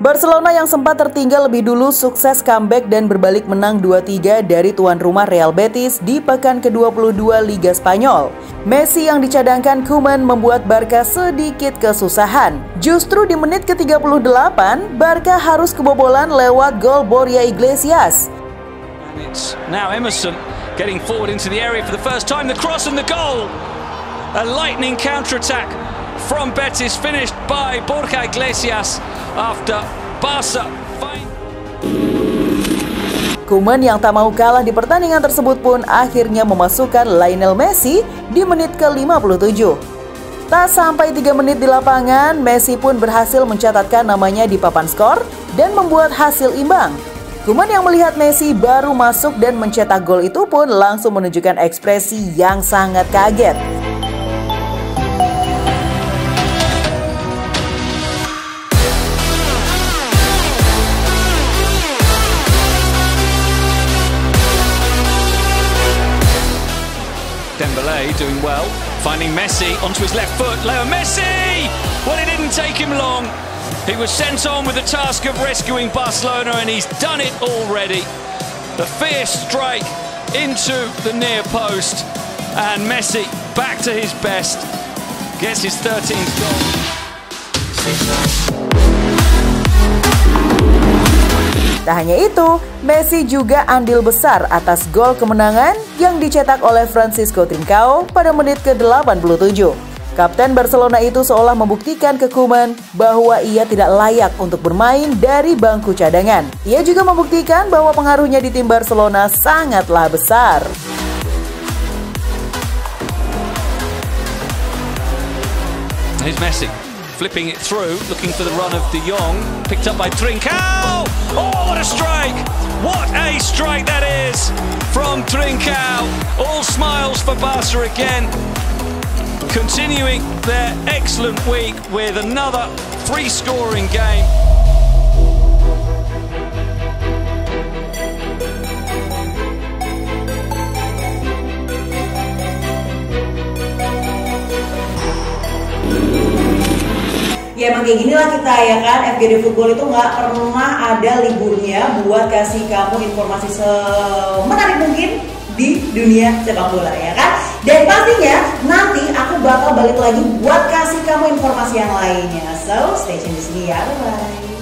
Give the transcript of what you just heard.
Barcelona yang sempat tertinggal lebih dulu sukses comeback dan berbalik menang 2-3 dari tuan rumah Real Betis di pekan ke-22 Liga Spanyol. Messi yang dicadangkan Koeman membuat Barca sedikit kesusahan. Justru di menit ke-38, Barca harus kebobolan lewat gol Borja Iglesias. It's now Emerson getting forward into the area for the first time. The cross and the goal. A lightning counter-attack from Betis finished by Borja Iglesias after Barca. Koeman yang tak mau kalah di pertandingan tersebut pun akhirnya memasukkan Lionel Messi di menit ke-57. Tak sampai 3 menit di lapangan, Messi pun berhasil mencatatkan namanya di papan skor dan membuat hasil imbang. Koeman yang melihat Messi baru masuk dan mencetak gol itu pun langsung menunjukkan ekspresi yang sangat kaget. Dembélé doing well, finding Messi onto his left foot. Leo Messi! Well, it didn't take him long. He was sent on with the task of rescuing Barcelona, and he's done it already. The fierce strike into the near post, and Messi back to his best. Gets his 13th goal. Tak hanya itu, Messi juga andil besar atas gol kemenangan yang dicetak oleh Francisco Trincao pada menit ke-87. Kapten Barcelona itu seolah membuktikan ke Koeman bahwa ia tidak layak untuk bermain dari bangku cadangan. Ia juga membuktikan bahwa pengaruhnya di tim Barcelona sangatlah besar. Here's Messi. Flipping it through, looking for the run of De Jong, picked up by Trincao. Oh, what a strike! What a strike that is from Trincao. All smiles for Barca again. Continuing their excellent week with another free-scoring game. Ya emang kayak gini lah kita ya kan, FGD Football itu nggak pernah ada liburnya buat kasih kamu informasi semenarik mungkin di dunia sepak bola ya kan. Dan pastinya nanti aku bakal balik lagi buat kasih kamu informasi yang lainnya. So stay tune di sini ya, bye-bye.